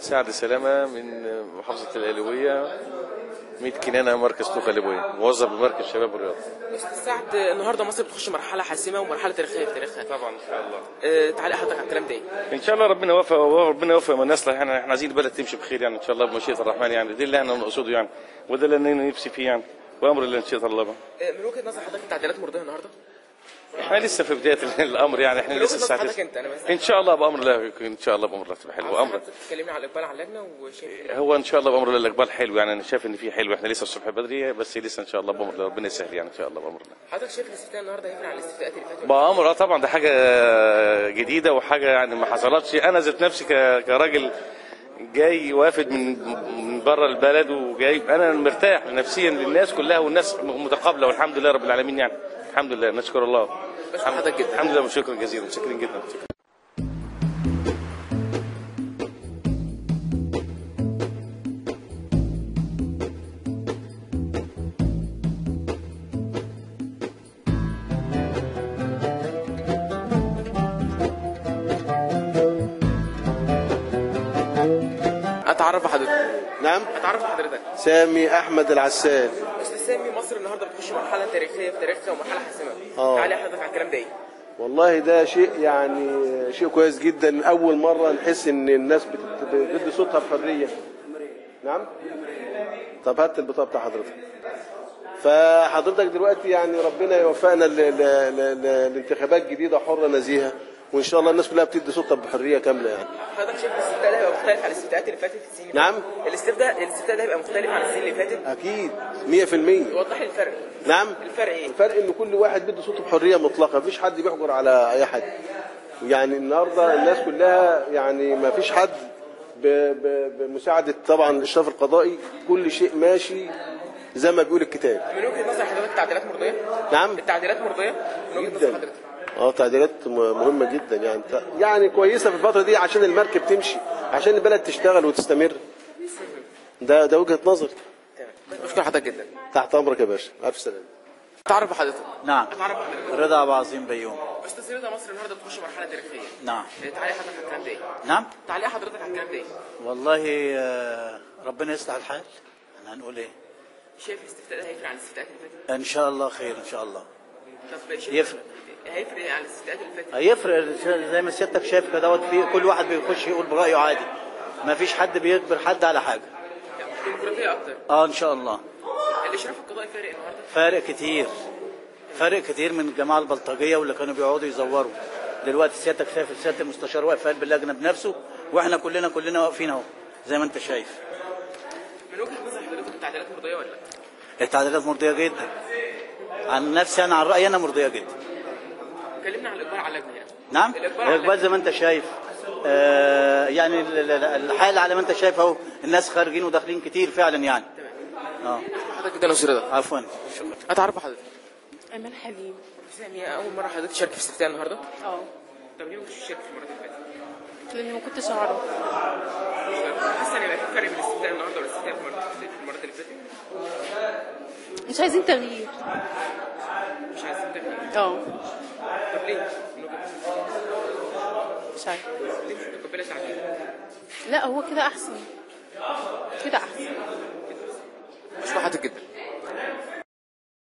سعد سلامة من محافظة القليوبية، 100 كنانة، مركز طوخة ليبوية، موظف بمركز شباب الرياض. أستاذ سعد، النهارده مصر بتخش مرحلة حاسمة ومرحلة تاريخية في تاريخها. طبعا ان شاء الله. تعليق حضرتك على الكلام ده ايه؟ ان شاء الله ربنا يوفق وربنا يوفق من يصلح. احنا عايزين البلد تمشي بخير يعني ان شاء الله بمشيئة الرحمن، يعني ده اللي احنا نقصده يعني، وده اللي انا نفسي فيه يعني، وامر الله ان شاء الله. من وجهة نظر حضرتك التعديلات مرضية النهارده؟ احنا لسه في بدايه الامر يعني، احنا لسه الساعه 9 ان شاء الله بامر الله، ان شاء الله بامر الله تبقى حلوه. امر اتكلمنا على الاقبال على اللجنه وشايف هو ان شاء الله بامر الله الاقبال حلو يعني، انا شايف ان في حلو، احنا لسه الصبح بدري بس لسه ان شاء الله بامر الله ربنا يسهل يعني ان شاء الله بامر الله. حضرتك شايف الاستفتاء النهارده هيفرق على الاستفتاءات اللي فاتت؟ بامر طبعا، ده حاجه جديده وحاجه يعني ما حصلتش. انا ذات نفسي كراجل جاي وافد من بره البلد وجاي، انا مرتاح نفسيا للناس كلها والناس متقابله والحمد لله رب العالمين يعني، الحمد لله نشكر الله. الحمد لله وشكرا جزيلا، شكرا جدا. اتعرف بحضرتك. نعم، اتعرف بحضرتك. سامي احمد العسال. استاذ سامي، مصر النهارده بتخش مرحله تاريخيه في تاريخها ومرحله حاسمه. تعليق حضرتك على الكلام ده ايه؟ والله ده شيء يعني شيء كويس جدا، اول مره نحس ان الناس بتدي صوتها بحريه. نعم، طب هات البطاقه بتاع حضرتك. فحضرتك دلوقتي يعني ربنا يوفقنا لانتخابات جديده حره نزيهه، وان شاء الله الناس كلها بتدي صوتها بحريه كامله يعني. حضرتك شايف الاستفتاء ده هيبقى مختلف عن الاستفتاءات اللي فاتت في السنين؟ نعم، الاستفتاء ده هيبقى مختلف عن السنين اللي فاتت؟ اكيد 100%. وضح لي الفرق. نعم، الفرق ايه؟ الفرق ان كل واحد بيدي صوته بحريه مطلقه، مفيش حد بيحجر على اي حد. يعني النهارده الناس كلها يعني ما فيش حد بمساعده طبعا الاشراف القضائي، كل شيء ماشي زي ما بيقول الكتاب. من وجهه نظر حضرتك التعديلات مرضيه؟ نعم، التعديلات مرضيه من وجهه نظر حضرتك؟ تعديلات مهمه جدا يعني، يعني كويسه في الفتره دي عشان المركب تمشي، عشان البلد تشتغل وتستمر. ده وجهه نظري. تمام، بشكر حضرتك جدا. تحت امرك يا باشا، الف سلامه. تعرف بحضرتك؟ نعم. تعرف بحضرتك؟ رضا ابو عظيم بيوم. استاذ رضا، مصر النهارده بتخش مرحله تاريخيه. نعم. تعليق حضرتك على الكلام ده ايه؟ نعم. تعليق حضرتك على الكلام ده ايه؟ والله ربنا يصلح الحال، احنا هنقول ايه؟ شايف الاستفتاء ده هيفرق عن الاستفتاءات اللي فاتت؟ ان شاء الله خير ان شاء الله. طب يفرق. هيفرق عن الاستفتاءات اللي فاتت؟ هيفرق زي ما سيادتك شايف كده، في كل واحد بيخش يقول برايه عادي، ما فيش حد بيجبر حد على حاجه. ديمقراطيه اكتر. ان شاء الله. الاشراف القضائي فارق النهارده؟ فارق كتير، فارق كتير من الجماعه البلطجيه واللي كانوا بيقعدوا يزوروا. دلوقتي سيادتك شايف سياده المستشار واقف في قلب اللجنه بنفسه، واحنا كلنا واقفين اهو زي ما انت شايف. من وجهه نظر حضرتك التعديلات مرضيه ولا لا؟ التعديلات مرضيه جدا. عن نفسي انا، عن رايي انا، مرضيه جدا. اتكلمنا عن الاقبال على اللجنه هنا. نعم، الاقبال زي ما انت شايف. يعني الحاله على ما انت شايف اهو، الناس خارجين وداخلين كتير فعلا يعني. حضرتك جدا يا استاذ رضا. عفوا. اتعرف بحضرتك. ايمن حليم. سامي، اول مره حضرتك تشارك في استفتاء النهارده؟ طب ليه ما كنتش تشارك في المره اللي فاتت؟ لاني ما كنتش اعرف. حاسه ان يبقى في فرق بين الاستفتاء النهارده والاستفتاء في المرات اللي فاتت؟ مش عايزين تغيير. مش عايزين تغيير؟ طب ليه؟ مش عارف. ليه مش متقبله تعديل؟ لا، هو كده احسن. كده احسن. مش حضرتك جدا.